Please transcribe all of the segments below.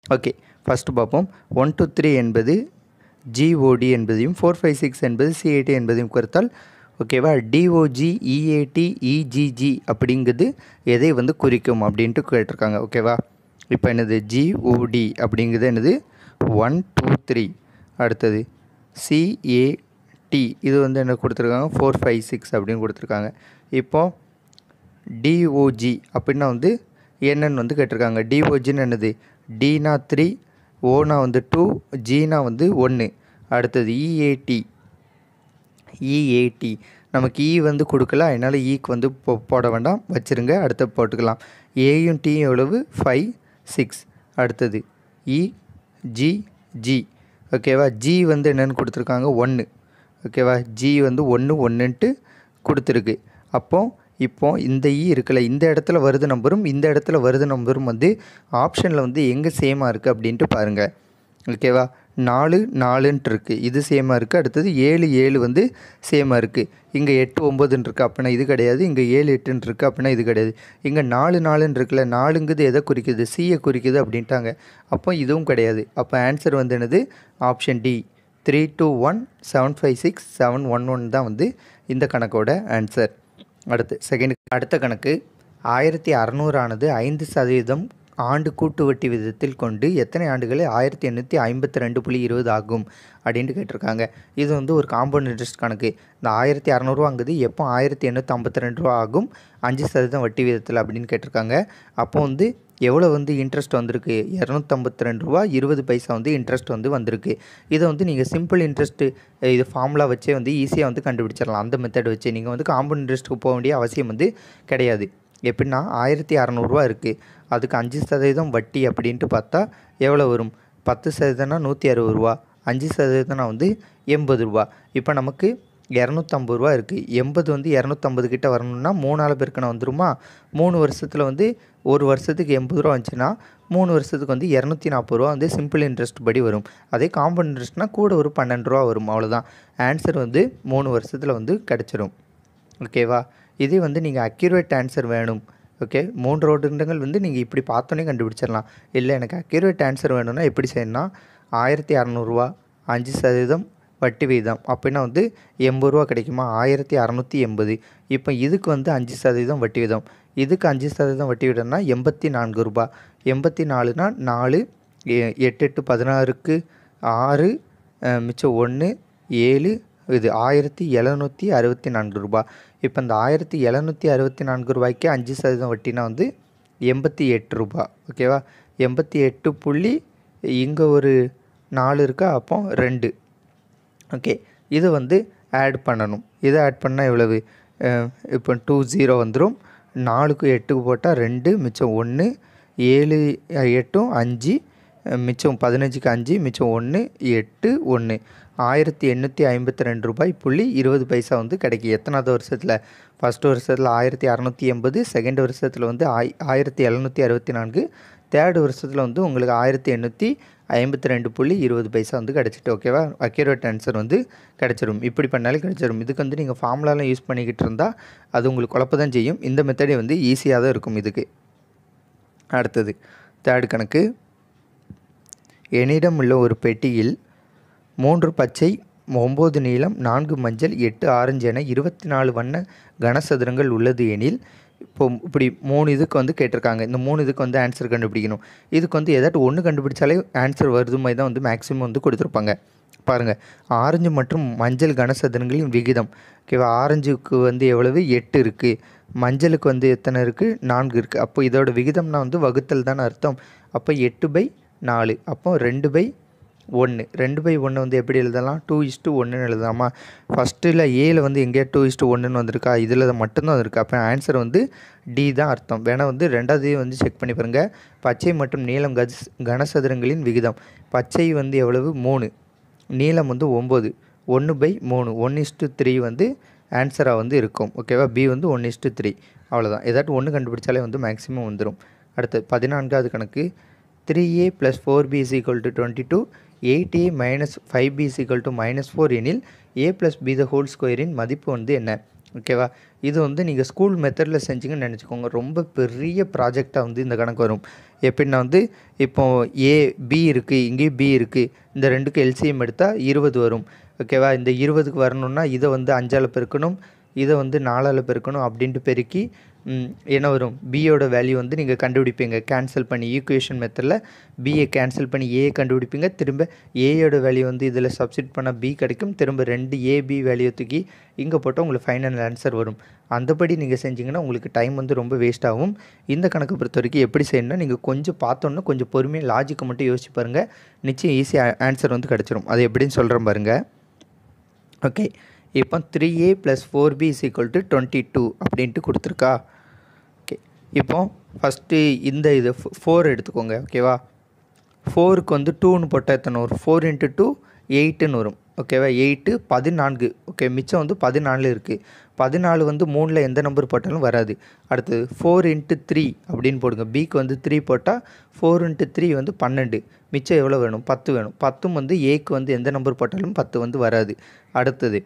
Okay, first பார்ப்போம். 1 2 3 என்பது GOD என்பதையும் 4 5 6 என்பது CAT என்பதையும் குறித்தால் ஓகேவா, DOG EAT EGG அப்படிங்கிறது எதை வந்து குறிக்கும் அப்படின்ட்டு கேட்டிருக்காங்க. ஓகேவா, இப்போ என்னது GOD அப்படிங்கிறது என்னது 1 2 3, அடுத்தது CAT இது வந்து என்ன கொடுத்துருக்காங்க 4 5 6 அப்படின்னு கொடுத்துருக்காங்க. இப்போது DOG அப்படின்னா வந்து என்னன்னு வந்து கேட்டிருக்காங்க. DOGன்னு என்னது, Dனா 3, ஓனா வந்து 2, ஜினா வந்து 1. அடுத்தது EAT நமக்கு வந்து கொடுக்கல, அதனால் ஈக்கு வந்து போட வேண்டாம், வச்சுருங்க, அடுத்த போட்டுக்கலாம். ஏயும் டீயும் எவ்வளவு 5 6. அடுத்தது EGG ஓகேவா, ஜி வந்து என்னென்னு கொடுத்துருக்காங்க 1. ஓகேவா, ஜி வந்து 1 1ன்ட்டு கொடுத்துருக்கு. இப்போ இந்த இருக்குல்ல, இந்த இடத்துல வருது நம்பரும் இந்த இடத்துல வருது நம்பரும் வந்து ஆப்ஷனில் வந்து எங்கே சேமாக இருக்குது அப்படின்ட்டு பாருங்கள். ஓகேவா, 4 4ன்ட்டு இருக்குது, இது சேமாக இருக்குது. அடுத்தது 7 7 வந்து சேமாக இருக்குது. இங்கே 8 9ன்னு இருக்குது, அப்படின்னா இது கிடையாது. இங்கே 7 8ன்னு இருக்குது, அப்படின்னா இது கிடையாது. இங்கே 4 4ன்னு இருக்குல்ல, 4ங்கிறது எதை குறிக்குது, சியை குறிக்குது அப்படின்ட்டாங்க. அப்போ இதுவும் கிடையாது. அப்போ ஆன்சர் வந்து என்னது, ஆப்ஷன் டி 3 2 1 7 5 6 7 1 1 தான் வந்து இந்த கணக்கோட ஆன்சர். அடுத்த கணக்கு 1600 ஆனது 5% ஆண்டு கூட்டு வட்டி விதத்தில் கொண்டு எத்தனை ஆண்டுகளில் 1852.20 ஆகும் அப்படின்ட்டு கேட்டிருக்காங்க. இது வந்து ஒரு காம்பவுண்ட் இன்ட்ரெஸ்ட் கணக்கு. இந்த 1600வாங்கிறது எப்போ 1852 ரூபா ஆகும் 5% வட்டி விதத்தில் அப்படின்னு கேட்டிருக்காங்க. அப்போ வந்து எவ்வளோ வந்து இன்ட்ரெஸ்ட் வந்திருக்கு, 252 ரூபா 20 பைசா வந்து இன்ட்ரெஸ்ட் வந்து வந்திருக்கு. இதை வந்து நீங்கள் சிம்பிள் இன்ட்ரெஸ்ட்டு இது ஃபார்முலா வச்சே வந்து ஈஸியாக வந்து கண்டுபிடிச்சிடலாம். அந்த மெத்தட் வச்சு நீங்கள் வந்து காம்பவுண்ட் இன்ட்ரெஸ்ட்டுக்கு போக வேண்டிய அவசியம் வந்து கிடையாது. எப்படின்னா 1600 இருக்குது, அதுக்கு 5% வட்டி அப்படின்ட்டு பார்த்தா எவ்வளோ வரும், 10%னா 160 ரூபா, 5%னா வந்து 80 ரூபா. இப்போ நமக்கு 250 ரூபா இருக்குது. 80 வந்து 250 கிட்ட வரணும்னா 3 பெருக்கணும் வந்துருமா. 3 வருஷத்தில் வந்து ஒரு வருஷத்துக்கு 80 ரூபா வந்துச்சுன்னா 3 வருஷத்துக்கு வந்து 240 ரூபா வந்து சிம்பிள் இன்ட்ரெஸ்ட் படி வரும். அதே காம்பவுண்ட் இன்ட்ரெஸ்ட்னால் கூட ஒரு 12 ரூபா வரும், அவ்வளோதான். ஆன்சர் வந்து 3 வருஷத்தில் வந்து கிடச்சிரும். ஓகேவா, இதே வந்து நீங்கள் அக்யூரேட் ஆன்சர் வேணும், ஓகே, 3 ரோடுங்கள் வந்து நீங்கள் இப்படி பார்த்தோன்னே கண்டுபிடிச்சிடலாம். இல்லை எனக்கு அக்யூரேட் ஆன்சர் வேணும்னா எப்படி செய்யணும்னா 1600 ரூபா 5% வட்டி வீதம் அப்படின்னா வந்து 80 ரூபா கிடைக்குமா, 1680. இப்போ இதுக்கு வந்து 5% வட்டி வீதம், இதுக்கு 5% வட்டி வீதம்னா 84 ரூபா. 84னா 4 8 8 16க்கு 6 மிச்சம் 1 7, இது 1764 ரூபா. இப்போ இந்த 1764 ரூபாய்க்கு 5% வட்டினா வந்து 88 ரூபா. ஓகேவா, 88 புள்ளி இங்கே ஒரு 4 இருக்கா, அப்போ 2. ஓகே, இது வந்து ஆட் பண்ணணும். இதை ஆட் பண்ணால் எவ்வளவு, இப்போ 20 வந்துடும். 4க்கு 8க்கு போட்டால் 2 மிச்சம் 1, 7 8 5 மிச்சம் 15க்கு 5 மிச்சம் 1 8 1 1852 ரூபாய் புள்ளி 20 பைசா வந்து கிடைக்கும். எத்தனாவது வருஷத்தில், ஃபஸ்ட்டு வருஷத்தில் 1680, செகண்ட் வருஷத்தில் வந்து 1764, தேர்டு வருஷத்தில் வந்து உங்களுக்கு 1852.20 பைசா வந்து கிடச்சிட்டு. ஓகேவா, அக்யூரேட் ஆன்சர் வந்து கிடச்சிரும். இப்படி பண்ணாலே கிடச்சிரும். இதுக்கு வந்து நீங்கள் ஃபார்முலாலாம் யூஸ் பண்ணிக்கிட்டு இருந்தால் அது உங்களுக்கு குழப்ப தான் செய்யும். இந்த மெத்தடே வந்து ஈஸியாக தான் இருக்கும் இதுக்கு. அடுத்தது தேர்டு கணக்கு. என்னிடம் உள்ள ஒரு பெட்டியில் 3 பச்சை 9 நீலம் 4 மஞ்சள் 8 ஆரஞ்சு என 24 வண்ண கனசதுரங்கள் உள்ளது எனில், இப்போ இப்படி 3 இதுக்கு வந்து கேட்டிருக்காங்க. இந்த 3 இதுக்கு வந்து ஆன்சர் கண்டுபிடிக்கணும். இதுக்கு வந்து ஏதாட்டும் ஒன்று கண்டுபிடிச்சாலே ஆன்சர் வருது மாதிரி தான் வந்து மேக்ஸிமம் வந்து கொடுத்துருப்பாங்க. பாருங்கள், ஆரஞ்சு மற்றும் மஞ்சள் கனசதுரங்களின் விகிதம். ஓகேவா, ஆரஞ்சுக்கு வந்து எவ்வளவு 8 இருக்குது, மஞ்சளுக்கு வந்து எத்தனை இருக்குது 4 இருக்குது. அப்போ இதோட விகிதம்னா வந்து வகுத்தல் தானே அர்த்தம். அப்போ 8/4, அப்போ 2/1. 2/1 வந்து எப்படி எழுதலாம், 2:1 எழுதலாமா. ஃபஸ்ட்டில் ஏல வந்து எங்கேயா 2:1 வந்திருக்கா, இதில் மட்டும்தான் வந்திருக்கு. அப்போ ஆன்சர் வந்து டி தான் அர்த்தம். வேணால் வந்து ரெண்டாவது வந்து செக் பண்ணி பாருங்கள். பச்சை மற்றும் நீலம் கனசதுரங்களின் விகிதம். பச்சை வந்து எவ்வளவு 3, நீலம் வந்து 9, 1/3, 1:3 வந்து ஆன்சராக வந்து இருக்கும். ஓகேவா, பி வந்து 1:3. அவ்வளோதான். ஏதாட்டும் ஒன்று கண்டுபிடிச்சாலே வந்து மேக்ஸிமம் வந்துடும். அடுத்து 14வது கணக்கு. 3a + 4b = 22, 8a - 5b = -4 எனில் a + b² இன் மதிப்பு வந்து என்ன. ஓகேவா? இது வந்து நீங்கள் ஸ்கூல் மெத்தடில் செஞ்சீங்கன்னு நினச்சிக்கோங்க. ரொம்ப பெரிய ப்ராஜெக்டாக வந்து இந்த கணக்கு வரும். எப்படின்னா வந்து இப்போது பி இருக்குது, இங்கேயும் பி இருக்குது. இந்த ரெண்டுக்கும் எல்சிஎம் எடுத்தால் 20 வரும். ஓகேவா? இந்த 20க்கு வரணும்னா இதை வந்து 5ஆல் பெருக்கணும், இதை வந்து 4ஆல் பெருக்கணும் அப்படின்ட்டு பெருக்கி என்ன வரும்? பியோட வேல்யூ வந்து நீங்கள் கண்டுபிடிப்பீங்க. கேன்சல் பண்ணி ஈக்குவேஷன் மெத்தடில் பியை கேன்சல் பண்ணி ஏ கண்டுபிடிப்பீங்க. திரும்ப ஏயோட வேல்யூ வந்து இதில் சப்ஸ்டிட் பண்ணால் பி கிடைக்கும். திரும்ப 2 ஏபி வேல்யூ தூக்கி இங்கே போட்டால் உங்களுக்கு ஃபைனல் ஆன்சர் வரும். அந்தபடி நீங்கள் செஞ்சிங்கன்னா உங்களுக்கு டைம் வந்து ரொம்ப வேஸ்ட் ஆகும். இந்த கணக்கை பொறுத்த வரைக்கும் எப்படி செய்யணும்னா நீங்கள் கொஞ்சம் பார்த்தோன்னா கொஞ்சம் பொறுமையாக லாஜிக்கை மட்டும் யோசிச்சு பாருங்கள். நிச்சயம் ஈஸியாக ஆன்சர் வந்து கிடச்சிரும். அது எப்படின்னு சொல்கிறேன் பாருங்கள். ஓகே, இப்போ 3a + 4b = 22 அப்படின்ட்டு கொடுத்துருக்கா. ஓகே, இப்போ ஃபஸ்ட்டு இந்த இது 4 எடுத்துக்கோங்க. ஓகேவா? 4க்கு வந்து 2ன்னு போட்டால் எத்தனை வரும்? 4 × 2 8ன்னு வரும். ஓகேவா? 8 14. ஓகே, மிச்சம் வந்து 14 இருக்குது. 14 வந்து 3ல் எந்த நம்பர் போட்டாலும் வராது. அடுத்தது 4 × 3 அப்படின்னு போடுங்க. பிக்கு வந்து 3 போட்டால் 4 × 3 வந்து 12. மிச்சம் எவ்வளோ வேணும்? 10 வேணும். 10ம் வந்து ஏக்கு வந்து எந்த நம்பர் போட்டாலும் 10 வந்து வராது. அடுத்தது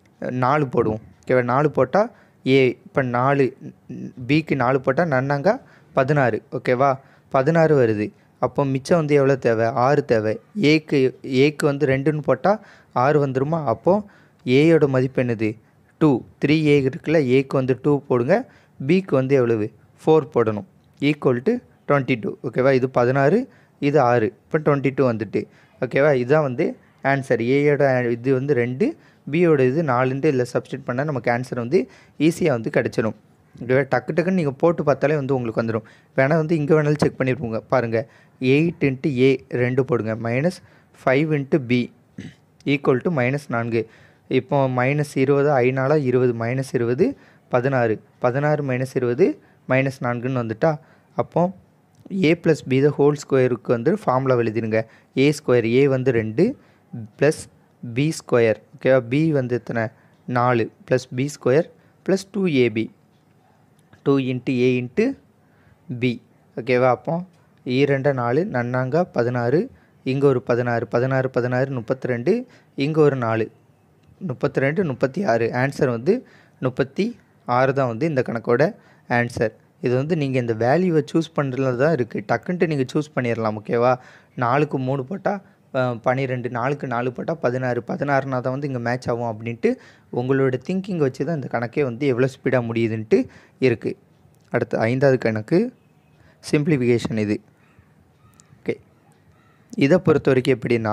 4 போடுவோம். ஓகேவா? 4 போட்டால் ஏ, இப்போ 4 பிக்கு 4 போட்டால் நன்னாங்க 16. ஓகேவா? 16 வருது. அப்போ மிச்சம் வந்து எவ்வளோ தேவை? 6 தேவை. ஏக்கு வந்து 2ன்னு போட்டால் 6 வந்துருமா? அப்போது ஏயோட மதிப்பு என்னது? 2. 3a இருக்குல்ல, ஏக்கு வந்து 2 போடுங்க, பிக்கு வந்து எவ்வளவு? 4 போடணும். = 22. ஓகேவா? இது 16, இது 6. இப்போ 22 வந்துட்டு. ஓகேவா? இதுதான் வந்து ஆன்சர். ஏயோட இது வந்து 2, பியோட இது 4ன்ட்டு இதில் சப்ஸ்டிட் பண்ணால் நமக்கு ஆன்சர் வந்து ஈஸியாக வந்து கிடச்சிடும். ஓகேவா? டக்குன்னு நீங்கள் போட்டு பார்த்தாலே வந்து உங்களுக்கு வந்துடும். வேணால் வந்து இங்கே வேணாலும் செக் பண்ணியிருப்போங்க. பாருங்கள், 8 × a 2 போடுங்க, -5 × b = -4. இப்போ -20 5 20, -20 16, 16 - 20 -4ன்னு வந்துட்டா. அப்போ a + b க்கு வந்து ஃபார்முலா எழுதிடுங்க. a² a வந்து 2 + b². ஓகேவா? b வந்து எத்தனை? 4 + b² + 2ab 2 × a × b. ஓகேவா? அப்போ 2 4 நன்னாங்க 16, இங்கே ஒரு 16 16 16 32, இங்கே ஒரு 4 32 36. ஆன்சர் வந்து 36 தான் வந்து இந்த கணக்கோட ஆன்சர். இது வந்து நீங்கள் இந்த வேல்யூவை சூஸ் பண்ணுறதுல தான் இருக்குது. டக்குன்ட்டு நீங்கள் சூஸ் பண்ணிடலாம். ஓகேவா? 4க்கு 3 போட்டால் 12, 4க்கு 4 போட்டால் 16, 16னா தான் வந்து இங்கே மேட்ச் ஆகும் அப்படின்ட்டு உங்களோட திங்கிங் வச்சு தான் இந்த கணக்கே வந்து எவ்வளோ ஸ்பீடாக முடியுதுன்ட்டு இருக்குது. அடுத்து 5வது கணக்கு சிம்பிளிஃபிகேஷன். இது ஓகே, இதை பொறுத்த வரைக்கும் எப்படின்னா,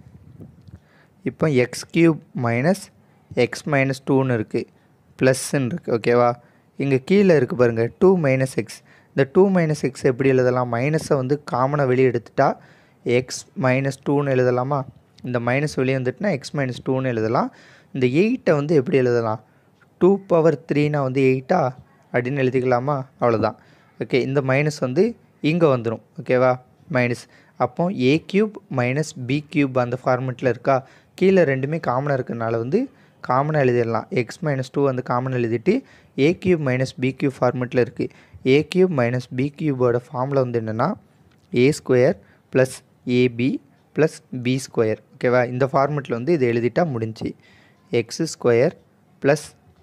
இப்போ x³ - x - 2ன்னு இருக்குது, ப்ளஸ்ன்னு இருக்குது. ஓகேவா? இங்கே கீழே இருக்குது பாருங்கள், 2 - x. இந்த 2 - x எப்படி எழுதலாம்? மைனஸை வந்து காமனாக வெளியே எடுத்துட்டா x - 2ன்னு எழுதலாமா? இந்த மைனஸ் வெளியே வந்துட்டுனா x - 2ன்னு எழுதலாம். இந்த 8ஐ வந்து எப்படி எழுதலாம்? 2⁻3னா வந்து 8ஆ அப்படின்னு எழுதிக்கலாமா? அவ்வளோதான். ஓகே, இந்த மைனஸ் வந்து இங்கே வந்துடும். ஓகேவா? மைனஸ். அப்போ a³ - b³ அந்த ஃபார்மெட்டில் இருக்கா? கீழே ரெண்டுமே காமனாக இருக்கிறனால வந்து காமனாக எழுதிடலாம். x - 2 வந்து காமன் எழுதிட்டு a³ - b³ ஃபார்மெட்டில் இருக்குது. a³ - b³ ஃபார்முலா வந்து என்னென்னா a² + ab + b². ஓகேவா? இந்த ஃபார்மெட்டில் வந்து இதை எழுதிட்டா முடிஞ்சு. x² +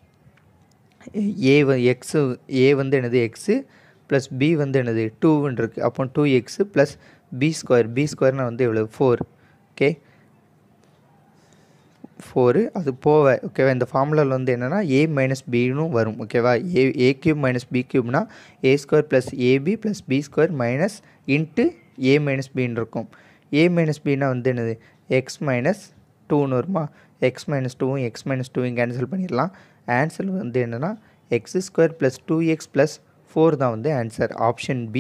a வந்து என்னது? x + b வந்து என்னது? 2ன்னு இருக்குது. அப்போ 2x + b². b²னா வந்து எவ்வளோ? 4. ஓகே, 4 அது போவ. ஓகேவா? இந்த ஃபார்முலாவில் வந்து என்னென்னா a - bன்னு வரும். ஓகேவா? a³ - b³னா a² + ab + b² - a - bன்னு இருக்கும். a - bனா வந்து என்னது? x - 2ன்னு வருமா? x - 2வும் x - 2வும் கேன்சல் பண்ணிடலாம். ஆன்சர் வந்து என்னென்னா x² + 2x + 4 தான் வந்து answer. Option B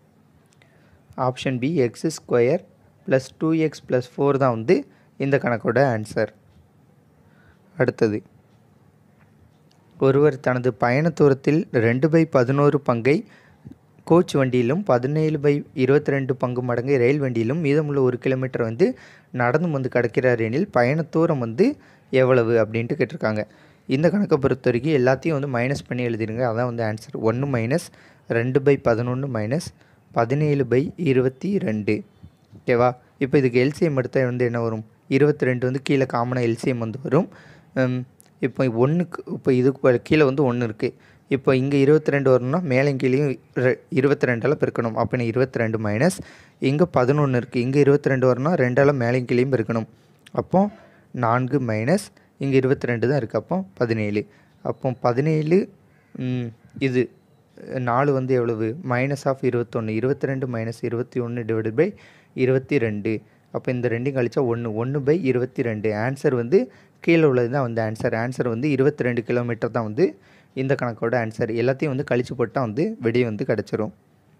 x² + 2x + 4 தான் வந்து இந்த கணக்கோட ஆன்சர். அடுத்தது, ஒருவர் தனது பயண தூரத்தில் 2/11 பங்கை கோச் வண்டியிலும் 17/22 பங்கு மடங்கு ரயில் வண்டியிலும் மீதமுள்ள 1 கிலோமீட்டர் வந்து நடந்து வந்து கடக்கிறார் எனில் பயண தூரம் வந்து எவ்வளவு அப்படின்ட்டு கேட்டிருக்காங்க. இந்த கணக்கை பொறுத்த வரைக்கும் எல்லாத்தையும் வந்து மைனஸ் பண்ணி எழுதிடுங்க. அதான் வந்து ஆன்சர். 1 - 2/11 - 17/22. ஓகேவா? இப்போ இதுக்கு எல்சிஎம் எடுத்தால் வந்து என்ன வரும்? 22 வந்து கீழே காமனாக எல்சிஎம் வந்து வரும். இப்போ 1க்கு இப்போ இதுக்கு கீழே வந்து 1 இருக்குது. இப்போ இங்கே 22 வரணும்னா மேலே கீழேயும் 22ஆல் பெருக்கணும். அப்போ 22 மைனஸ் இங்கே 11 இருக்குது. இங்கே 22 வரணும்னா 2ஆல் மேலே கீழேயும் பெருக்கணும். அப்போ 4 மைனஸ் இங்கே 22 தான் இருக்குது. அப்போ 17. அப்போ 17 இது 4 வந்து எவ்வளவு minus of 21. 22 minus 21 divided by 22. அப்போ இந்த ரெண்டையும் கழிச்சா 1/22. ஆன்சர் வந்து கீழே உள்ளது தான் வந்து ஆன்சர் வந்து 22 கிலோமீட்டர் தான் வந்து இந்த கணக்கோட ஆன்சர். எல்லாத்தையும் வந்து கழிச்சு போட்டால் வந்து விடை வந்து கிடச்சிரும்.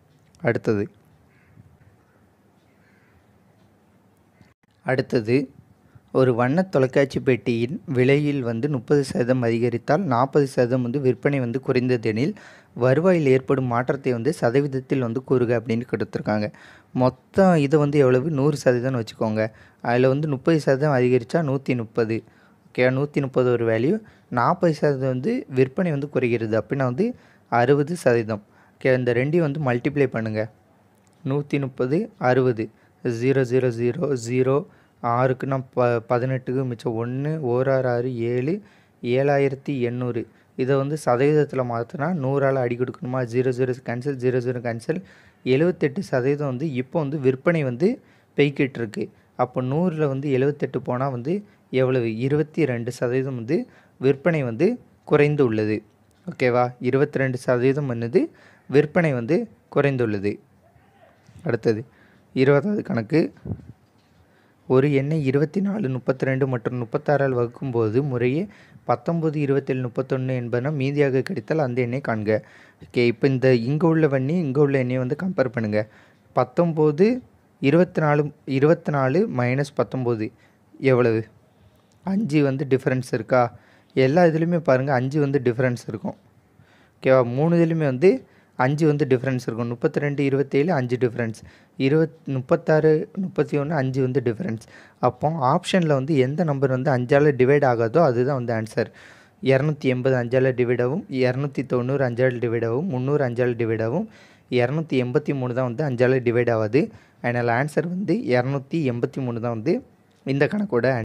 அடுத்தது ஒரு வண்ண தொலைக்காட்சி பெட்டியின் விலையில் வந்து 30% அதிகரித்தால் 40% வந்து விற்பனை வந்து குறைந்ததெனில் வருவாயில் ஏற்படும் மாற்றத்தை வந்து சதவீதத்தில் வந்து கூறுக அப்படின்னு கொடுத்துருக்காங்க. மொத்தம் இதை வந்து எவ்வளவு 100%ன்னு வச்சுக்கோங்க. அதில் வந்து 30% அதிகரித்தா 130. ஓகே, 130 ஒரு வேல்யூ. 40% வந்து விற்பனை வந்து குறைகிறது அப்படின்னா வந்து 60%. ஓகே, இந்த ரெண்டையும் வந்து மல்டிப்ளை பண்ணுங்கள். 130 60 0 0 0 0 6க்கு நான் 18க்கு மிச்சம் 1 1 6 6 7 7800. இதை வந்து சதவீதத்தில் மாற்றினா 100ஆல் அடி கொடுக்கணுமா? 0 0 கேன்சல் 0 0 கேன்சல். 78% வந்து இப்போ வந்து விற்பனை வந்து பெய்கிட்டு இருக்கு. அப்போ 100ல் வந்து 78 போனால் வந்து எவ்வளவு 22% வந்து விற்பனை வந்து குறைந்து உள்ளது. ஓகேவா, 22% வந்து விற்பனை வந்து குறைந்துள்ளது. அடுத்தது 20வது கணக்கு. ஒரு எண்ணை 24 32 மற்றும் 36ஆல் வகுக்கும்போது முறையே 19 27 31 என்பன மீதியாக கிடைத்தால் அந்த எண்ணை காண்க. ஓகே, இப்போ இந்த இங்கே உள்ள இங்கே உள்ள எண்ணெயை வந்து கம்பேர் பண்ணுங்கள். 19 24 மைனஸ் 19 எவ்வளவு? 5 வந்து டிஃப்ரென்ஸ் இருக்கா? எல்லா இதுலேயுமே பாருங்கள் 5 வந்து டிஃப்ரென்ஸ் இருக்கும். ஓகேவா, 3 இதுலேயுமே வந்து 5 வந்து டிஃப்ரென்ஸ் இருக்கும். 32 27 5 டிஃப்ரென்ஸ், 36 31 5 வந்து டிஃப்ரென்ஸ். அப்போ ஆப்ஷனில் வந்து எந்த நம்பர் வந்து 5ஆல் டிவைட் ஆகாதோ அதுதான் வந்து ஆன்சர். 280 5ஆல் டிவைட் ஆகும், 290 5ஆல் டிவைட் ஆகும், 300 5ஆல் டிவைட் ஆகும், 283 தான் வந்து 5ஆல் டிவைட் ஆகாது. அதனால் ஆன்சர் வந்து 283 தான் வந்து இந்த கணக்கோட